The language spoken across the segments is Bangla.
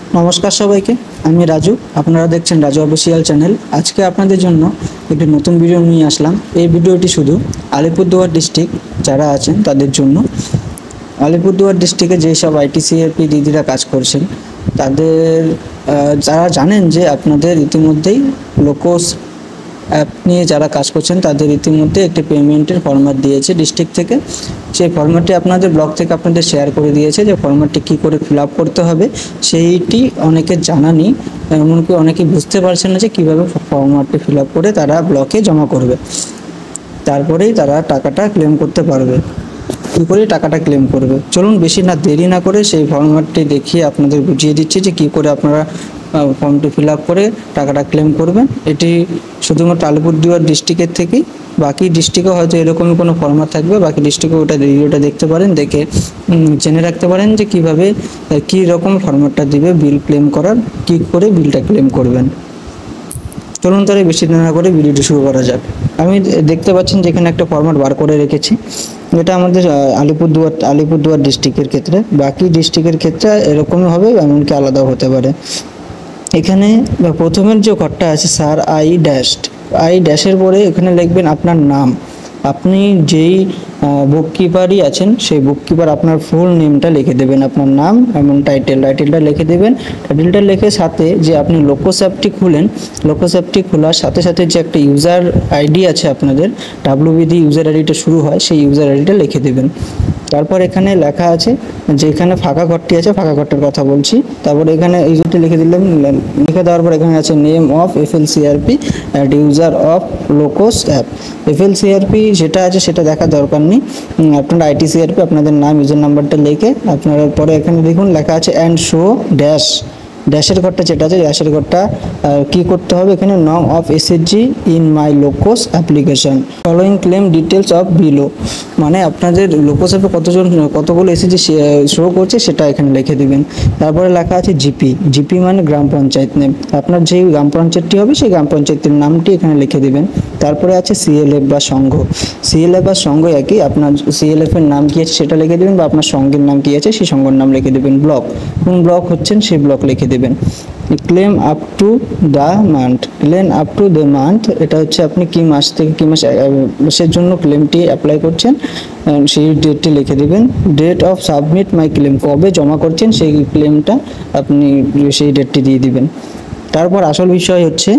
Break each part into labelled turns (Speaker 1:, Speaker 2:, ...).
Speaker 1: নমস্কার সবাইকে, আমি রাজু। আপনারা দেখছেন রাজু অফিসিয়াল চ্যানেল। আজকে আপনাদের জন্য একটি নতুন ভিডিও নিয়ে আসলাম। এই ভিডিওটি শুধু আলিপুরদুয়ার ডিস্ট্রিক্ট যারা আছেন তাদের জন্য। আলিপুরদুয়ার ডিস্ট্রিক্টে যেসব আইটিসিএপি দিদিরা কাজ করছেন তাদের যারা জানেন যে আপনাদের ইতিমধ্যেই লোকোস অ্যাপ নিয়ে যারা কাজ করছেন তাদের ইতিমধ্যে একটি পেমেন্টের ফরম্যাট দিয়েছে ডিস্ট্রিক্ট থেকে। সেই ফরম্যাটটি আপনাদের ব্লগ থেকে আপনাদের শেয়ার করে দিয়েছে যে ফরম্যাটটি কী করে ফিল আপ করতে হবে, সেইটি অনেকে জানা নেই, এমনকি অনেকেই বুঝতে পারছেন না যে কীভাবে ফরম্যাটটি ফিল আপ করে তারা ব্লকে জমা করবে, তারপরেই তারা টাকাটা ক্লেম করতে পারবে। কী করে টাকাটা ক্লেম করবে, চলুন বেশি না দেরি না করে সেই ফরম্যাটটি দেখিয়ে আপনাদের বুঝিয়ে দিচ্ছি যে কী করে আপনারা ফর্মটি ফিল আপ করে টাকাটা ক্লেম করবেন। এটি শুধুমাত্র আলিপুরদুয়ার ডিস্ট্রিক্টের থেকেই, বাকি ডিস্ট্রিক্টে হয়তো এরকমই কোনো ফরম্যাট থাকবে, বাকি ডিস্ট্রিক্টে ওটা ভিডিওটা দেখতে পারেন, দেখে জেনে রাখতে পারেন যে কীভাবে কী রকম ফরম্যাটটা দিবে বিল ক্লেম করার, কী করে বিলটা ক্লেম করবেন। চলুন তাহলে বেশি না করে ভিডিওটি শুরু করা যাক। আমি দেখতে পাচ্ছেন যেখানে একটা ফরম্যাট বার করে রেখেছি, এটা আমাদের আলিপুরদুয়ার ডিস্ট্রিক্টের ক্ষেত্রে। বাকি ডিস্ট্রিক্টের ক্ষেত্রে এরকমই হবে, এমনকি আলাদাও হতে পারে। এখানে প্রথমের যে ঘরটা আছে স্যার আই ড্যাশের পরে এখানে লিখবেন আপনার নাম। আপনি যেই বুককিপারই আছেন সেই বুককিপার আপনার ফুল নেমটা লিখে দেবেন, আপনার নাম এবং টাইটেলটা লিখে দেবেন। টাইটেলটা লিখে সাথে যে আপনি লোকোস অ্যাপটি খুলেন, লোকোস অ্যাপটি খোলার সাথে সাথে যে একটা ইউজার আইডি আছে আপনাদের, WBD ইউজার আইডিটা শুরু হয়, সেই ইউজার আইডিটা লিখে দেবেন। তারপর এখানে লেখা আছে যে এখানে ফাঁকা ঘরটি আছে, ফাঁকা ঘরটার কথা বলছি। তারপর এখানে ইউজারটি লিখে দিলাম, লিখে দেওয়ার পর এখানে আছে name of FLCRP and user of LokOS app. FLCRP যেটা আছে সেটা দেখার দরকার নেই, আপনার ITCRP আপনাদের নাম ইউজার নাম্বারটা লিখে আপনারা পরে এখানে দেখুন লেখা আছে অ্যান্ড শো ড্যাশের ঘরটা যেটা আছে ড্যাশের ঘরটা কী করতে হবে, এখানে নং of SHG in my LokOS application following claim details of below, মানে আপনাদের লোকোস অ্যাপে কতগুলো SHG শো করছে সেটা এখানে লিখে দিবেন। তারপরে লেখা আছে জিপি মানে গ্রাম পঞ্চায়েত নেম, আপনার যেই গ্রাম পঞ্চায়েতটি হবে সেই গ্রাম পঞ্চায়েতের নামটি এখানে লিখে দিবেন। তারপরে আছে CLF বা সংঘ, CLF বা সংঘ একই, আপনার CLF এর নাম কী আছে সেটা লিখে দেবেন, বা আপনার সংঘের নাম কী আছে সেই সংঘের নাম লিখে দেবেন। ব্লক, কোন ব্লক হচ্ছেন সেই ব্লক লিখে দেবেন। Claim up to the month, এটা হচ্ছে আপনি কি মাস থেকে কি মাসের জন্য ক্লেমটি অ্যাপ্লাই করছেন সেই ডেটটি লিখে দেবেন। Date of submit my claim, কবে জমা করছেন সেই ক্লেমটা আপনি সেই ডেটটি দিয়ে দিবেন। তারপর আসল বিষয় হচ্ছে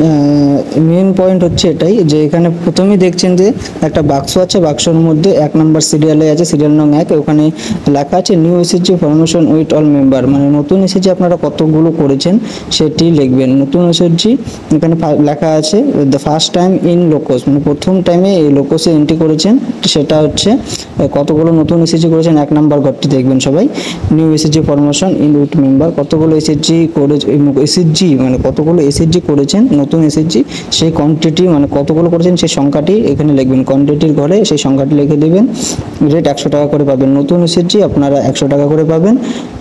Speaker 1: মেন পয়েন্ট হচ্ছে এটাই যে এখানে প্রথমেই দেখছেন যে একটা বাক্স আছে, বাক্সের মধ্যে 1 নম্বর সিরিয়ালে আছে, সিরিয়াল নং 1, ওখানে লেখা আছে new SHG formation with all member, মানে নতুন SHG আপনারা কতগুলো করেছেন সেটি লিখবেন। নতুন SHG এখানে লেখা আছে the first time in LokOS, মানে প্রথম টাইমে এই লোকোসে এন্ট্রি করেছেন, সেটা হচ্ছে কতগুলো নতুন SHG করেছেন 1 নম্বর ঘরটি দেখবেন সবাই। New SHG formation in with member, কতগুলো SHG মানে কতগুলো SHG করেছেন নতুন SHG, সেই কোয়ান্টিটি মানে কতগুলো করেছেন সেই সংখ্যাটি এখানে লিখবেন। কোয়ান্টিটির ঘরে সেই সংখ্যাটি লিখে দেবেন। রেট 100 টাকা করে পাবেন, নতুন SHG আপনারা 100 টাকা করে পাবেন।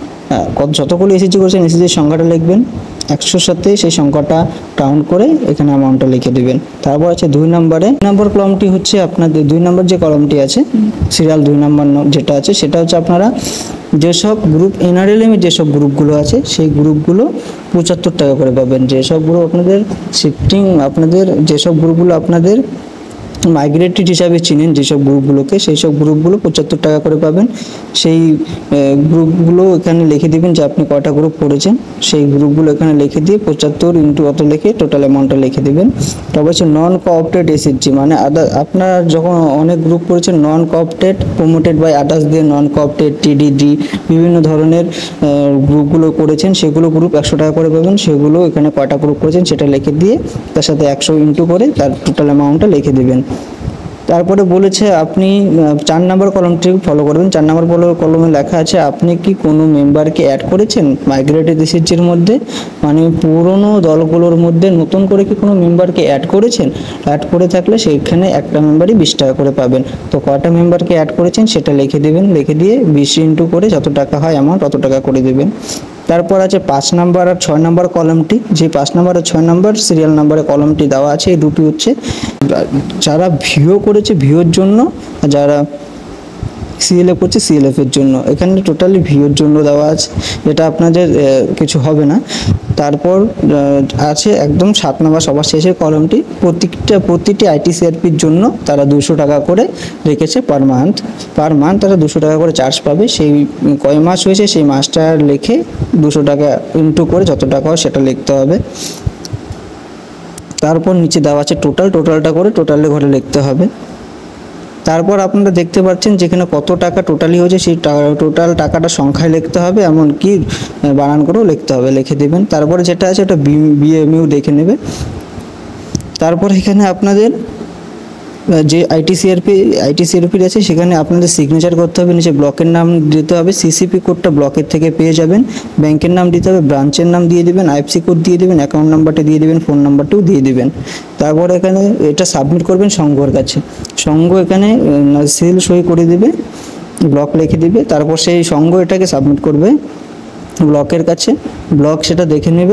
Speaker 1: যতগুলো SHG করেছেন SHGর সংখ্যাটা লিখবেন, 100-র সাথে সেই সংখ্যাটা কাউন্ট করে এখানে অ্যামাউন্টটা লিখে দেবেন। তারপর আছে 2 নম্বর কলমটি হচ্ছে আপনাদের 2 নম্বর যে কলমটি আছে সিরিয়াল 2 নম্বর যেটা আছে সেটা হচ্ছে আপনারা যেসব গ্রুপ NRLM এর যেসব গ্রুপগুলো আছে সেই গ্রুপগুলো 75 টাকা করে পাবেন। যেসব গ্রুপ আপনাদের শিফটিং, আপনাদের যেসব গ্রুপগুলো আপনাদের মাইগ্রেটেড হিসাবে চিনেন যেসব গ্রুপগুলোকে, সেই সব গ্রুপগুলো 75 টাকা করে পাবেন। সেই গ্রুপগুলো এখানে লিখে দিবেন যে আপনি কয়টা গ্রুপ করেছেন, সেই গ্রুপগুলো এখানে লিখে দিয়ে 75 ইন্টু অত লিখে টোটাল অ্যামাউন্টটা লিখে দেবেন। তারপর হচ্ছে নন কোঅপারেটেড SHG, মানে আপনারা যখন অনেক গ্রুপ করেছেন non cooperated promoted by others দিয়ে নন কোঅপারেটেড TDD বিভিন্ন ধরনের গ্রুপগুলো করেছেন, সেগুলো গ্রুপ 100 টাকা করে পাবেন। সেগুলো এখানে কয়টা গ্রুপ করেছেন সেটা লিখে দিয়ে তার সাথে 100 ইন্টু করে তার টোটাল অ্যামাউন্টটা লিখে দেবেন। তারপরে বলেছে আপনি 4 নম্বর কলমটি ফলো করবেন। 4 নম্বর কলমে লেখা আছে আপনি কি কোনো মেম্বারকে অ্যাড করেছেন মাইগ্রেটেড SHGর মধ্যে, মানে পুরনো দলগুলোর মধ্যে নতুন করে কি কোনো মেম্বারকে অ্যাড করেছেন, অ্যাড করে থাকলে সেখানে একটা মেম্বারই 20 টাকা করে পাবেন। তো কয়টা মেম্বারকে অ্যাড করেছেন সেটা লিখে দেবেন, লিখে দিয়ে 20 ইন্টু করে যত টাকা হয় অ্যামাউন্ট তত টাকা করে দেবেন। তারপর আছে 5 নম্বর আর 6 নম্বর কলমটি, যে 5 নম্বর আর 6 নম্বর সিরিয়াল নম্বরে কলমটি দেওয়া আছে, এই দুটি হচ্ছে যারা ভিও করেছে ভিওর জন্য, যারা সিএলএফ হচ্ছে সিএলএফ এর জন্য, এখানে টোটালি ভিউর জন্য দেওয়া আছে, এটা আপনাদের কিছু হবে না। তারপর আছে একদম 7 নম্বর সবার শেষের কলমটি, প্রতিটি আইটিসিআরপির জন্য তারা 200 টাকা করে রেখেছে পার মান্থ তারা 200 টাকা করে চার্জ পাবে। সেই কয় মাস হয়েছে সেই মাসটা লিখে 200 টাকা ইনটু করে যত টাকা হয় সেটা লিখতে হবে। তারপর নিচে দেওয়া আছে টোটালটা করে টোটালে ঘরে লিখতে হবে। তারপর আপনারা দেখতে পাচ্ছেন যেখানে কত টাকা টোটালি হয়েছে সেই টোটাল টাকাটা সংখ্যায় লিখতে হবে, এমনকি বানান করেও লিখতে হবে, লিখে দেবেন। তারপরে যেটা আছে ওটা বিএমইউ দেখে নেবে। তারপর এখানে আপনাদের যে আইটিসিআরপি আছে সেখানে আপনাদের সিগনেচার করতে হবে, নিচে ব্লকের নাম দিতে হবে, সিসিপি কোডটা ব্লকের থেকে পেয়ে যাবেন, ব্যাংকের নাম দিতে হবে, ব্রাঞ্চের নাম দিয়ে দেবেন, আইএফসি কোড দিয়ে দেবেন, অ্যাকাউন্ট নাম্বারটা দিয়ে দেবেন, ফোন নাম্বারটাও দিয়ে দেবেন। তারপর এখানে এটা সাবমিট করবেন সংঘর কাছে, সংঘ এখানে সিল সই করে দেবে, ব্লক লিখে দিবে। তারপর সেই সংঘ এটাকে সাবমিট করবে ব্লকের কাছে, ব্লক সেটা দেখে নেবে।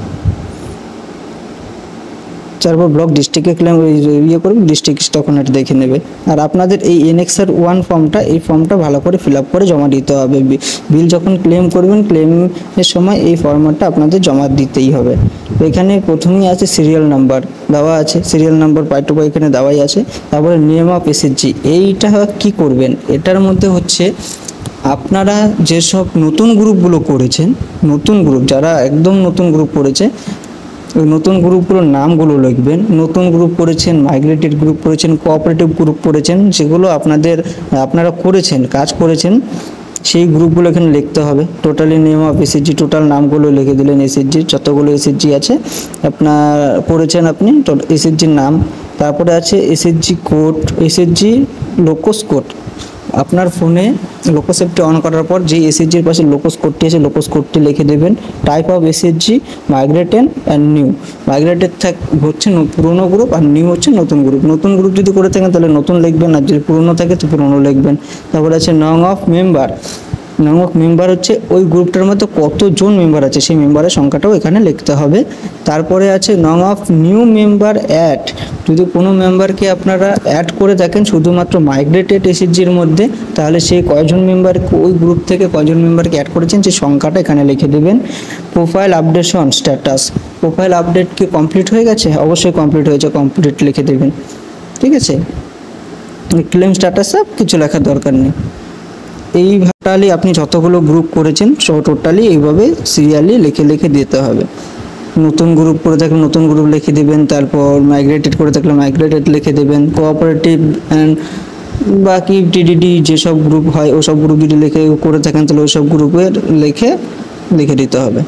Speaker 1: তারপর ব্লক ডিস্ট্রিক্টে ক্লেম করবে, ডিস্ট্রিক্ট তখন এটা দেখে নেবে। আর আপনাদের এই এনএক্সআর 1 ফর্মটা, এই ফর্মটা ভালো করে ফিল আপ করে জমা দিতে হবে। বিল যখন ক্লেম করবেন, ক্লেমের সময় এই ফর্মটা আপনাদের জমা দিতেই হবে। এখানে প্রথমেই আছে সিরিয়াল নাম্বার দেওয়া আছে, সিরিয়াল নাম্বার পাই টু পাই এখানে দেওয়াই আছে। তারপরে নেম অফ এসএসজি, এইটা কি করবেন, এটার মধ্যে হচ্ছে আপনারা যেসব নতুন গ্রুপগুলো করেছেন, নতুন গ্রুপ যারা একদম নতুন গ্রুপ করেছে, ওই নতুন গ্রুপগুলোর নামগুলো লিখবেন। নতুন গ্রুপ করেছেন, মাইগ্রেটেড গ্রুপ করেছেন, কোঅপারেটিভ গ্রুপ করেছেন, যেগুলো আপনারা করেছেন, কাজ করেছেন, সেই গ্রুপগুলো এখানে লিখতে হবে। Totally name of SHG, total নামগুলো লিখে দিলেন, এসএসজি যতগুলো এসএসজি আছে আপনার করেছেন আপনি এসএসজির নাম। তারপরে আছে SHG code, SHG LokOS code. আপনার ফোনে লোকস অ্যাপটি অন করার পর যে এসএসজির পাশে লোকস কোডটি আছে লোকস কোডটি লিখে দেবেন। Type of SHG migrated and new, migrated হচ্ছে পুরনো গ্রুপ আর নিউ হচ্ছে নতুন গ্রুপ। নতুন গ্রুপ যদি করে থাকেন তাহলে নতুন লিখবেন, আর যদি পুরনো থাকে তো পুরনো লিখবেন। তারপরে আছে নং অফ মেম্বার, নং অফ মেম্বার হচ্ছে ওই গ্রুপটার মধ্যে কতজন মেম্বার আছে সেই মেম্বারের সংখ্যাটাও এখানে লিখতে হবে। তারপরে আছে নং অফ নিউ মেম্বার অ্যাড, যদি কোনো মেম্বারকে আপনারা অ্যাড করে থাকেন শুধুমাত্র মাইগ্রেটেড এসএসজির মধ্যে, তাহলে সেই কয়জন মেম্বারকে ওই গ্রুপ থেকে কয়জন মেম্বারকে অ্যাড করেছেন সেই সংখ্যাটা এখানে লিখে দেবেন। Profile updation status, profile update কি কমপ্লিট হয়ে গেছে? অবশ্যই কমপ্লিট হয়েছে, কমপ্লিট লিখে দেবেন। ঠিক আছে, ক্লেম স্ট্যাটাস কিছু লেখার দরকার নেই। এই টোটালি আপনি যতগুলো গ্রুপ করেছেন টোটালি এইভাবে সিরিয়ালি লিখে দিতে হবে। নতুন গ্রুপ করে থাকলে নতুন গ্রুপ লিখে দেবেন, তারপর মাইগ্রেটেড করে থাকলে মাইগ্রেটেড লিখে দেবেন, কোঅপারেটিভ অ্যান্ড বাকি টিডিডি যেসব গ্রুপ হয় ওসব গ্রুপ যদি লিখে করে থাকেন তাহলে ওইসব গ্রুপের লিখে দিতে হবে।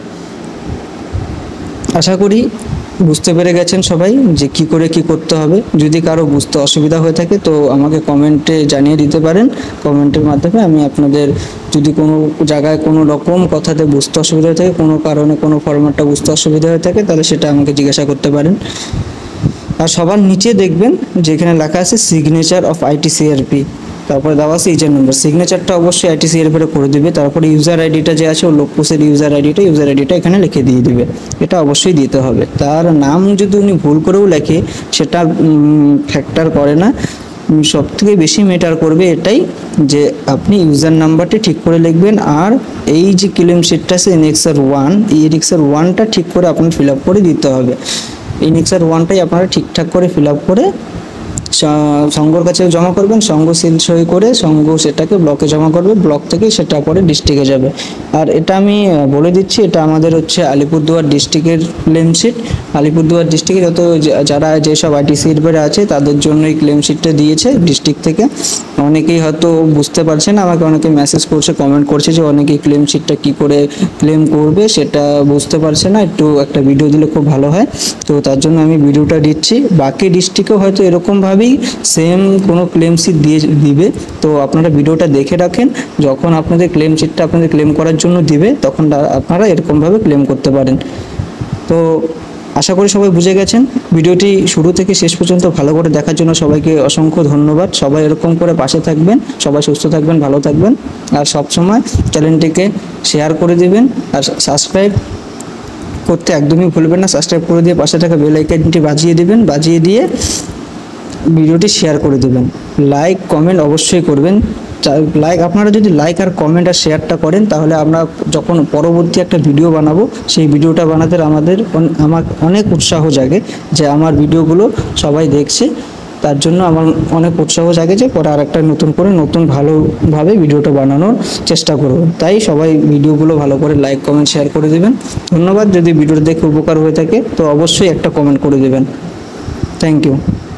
Speaker 1: আশা করি বুঝতে পেরে গেছেন সবাই যে কি করে কি করতে হবে। যদি কারো বুঝতে অসুবিধা হয়ে থাকে তো আমাকে কমেন্টে জানিয়ে দিতে পারেন, কমেন্টের মাধ্যমে আমি আপনাদের যদি কোনো জায়গায় কোনো রকম কথাতে বুঝতে অসুবিধা হয়ে থাকে, কোনো কারণে কোনো ফরম্যাটটা বুঝতে অসুবিধা হয়ে থাকে তাহলে সেটা আমাকে জিজ্ঞাসা করতে পারেন। আর সবার নিচে দেখবেন যেখানে লেখা আছে সিগনেচার অফ আইটিসিআরপি, তারপরে দেওয়া আছে ইউজার নাম্বার, সিগনেচারটা অবশ্যই আইটিসিআরপি করে দিবে। তারপরে ইউজার আইডিটা যে আছে ও লোকপোসের ইউজার আইডিটা এখানে লিখে দিয়ে দিবে, এটা অবশ্যই দিতে হবে। তার নাম যদি উনি ভুল করেও লেখে সেটা ফ্যাক্টর করে না, সব থেকে বেশি ম্যাটার করবে এটাই যে আপনি ইউজার নাম্বারটি ঠিক করে লিখবেন। আর এই যে ক্লেম শিটটা আছে এনএক্সআর 1, এই এনএক্সআর 1টা ঠিক করে আপনার ফিল আপ করে দিতে হবে। এনএক্সআর 1টাই আপনারা ঠিকঠাক করে ফিল আপ করে সংঘর কাছে জমা করবেন, সংঘ সিল সই করে সংঘ সেটাকে ব্লকে জমা করবে, ব্লক থেকে সেটা পরে ডিস্ট্রিক্টে যাবে। আর এটা আমি বলে দিচ্ছি, এটা আমাদের হচ্ছে আলিপুরদুয়ার ডিস্ট্রিক্টের ক্লেম শিট। আলিপুরদুয়ার ডিস্ট্রিক্টে যত যারা যেসব আইটিসিআরপি আছে তাদের জন্য এই ক্লেম শিটটা দিয়েছে ডিস্ট্রিক্ট থেকে। অনেকেই হয়তো বুঝতে পারছে না, আমাকে অনেকে মেসেজ করছে, কমেন্ট করছে যে অনেকেই ক্লেম শিটটা কী করে ক্লেম করবে সেটা বুঝতে পারছে না, একটু একটা ভিডিও দিলে খুব ভালো হয়। তো তার জন্য আমি ভিডিওটা দিচ্ছি। বাকি ডিস্ট্রিক্টেও হয়তো এরকমভাবেই সেম কোনো ক্লেম শিট দিবে, তো আপনারা ভিডিওটা দেখে রাখেন। যখন আপনাদের ক্লেম শিটটা আপনাদের ক্লেম করার জন্য দিবে তখন আপনারা এরকমভাবে ক্লেম করতে পারেন। তো আশা করি সবাই বুঝে গেছেন। ভিডিওটি শুরু থেকে শেষ পর্যন্ত ভালো করে দেখার জন্য সবাইকে অসংখ্য ধন্যবাদ। সবাই এরকম করে পাশে থাকবেন, সবাই সুস্থ থাকবেন, ভালো থাকবেন, আর সবসময় চ্যানেলটিকে শেয়ার করে দিবেন আর সাবস্ক্রাইব করতে একদমই ভুলবেন না। সাবস্ক্রাইব করে দিয়ে পাশে থাকা বেল আইকনটি বাজিয়ে দিবেন, বাজিয়ে দিয়ে ভিডিওটি শেয়ার করে দেবেন। লাইক কমেন্ট অবশ্যই করবেন। লাইক, আপনারা যদি লাইক আর কমেন্ট আর শেয়ারটা করেন, তাহলে আমরা যখন পরবর্তী একটা ভিডিও বানাবো, সেই ভিডিওটা বানাতে আমার অনেক উৎসাহ জাগে যে আমার ভিডিওগুলো সবাই দেখছে। তার জন্য আমার অনেক উৎসাহ জাগে যে পরে আরেকটা নতুন ভালোভাবে ভিডিওটা বানানোর চেষ্টা করব। তাই সবাই ভিডিওগুলো ভালো করে লাইক কমেন্ট শেয়ার করে দেবেন। ধন্যবাদ। যদি ভিডিওটা দেখে উপকার হয়ে থাকে তো অবশ্যই একটা কমেন্ট করে দেবেন। Thank you.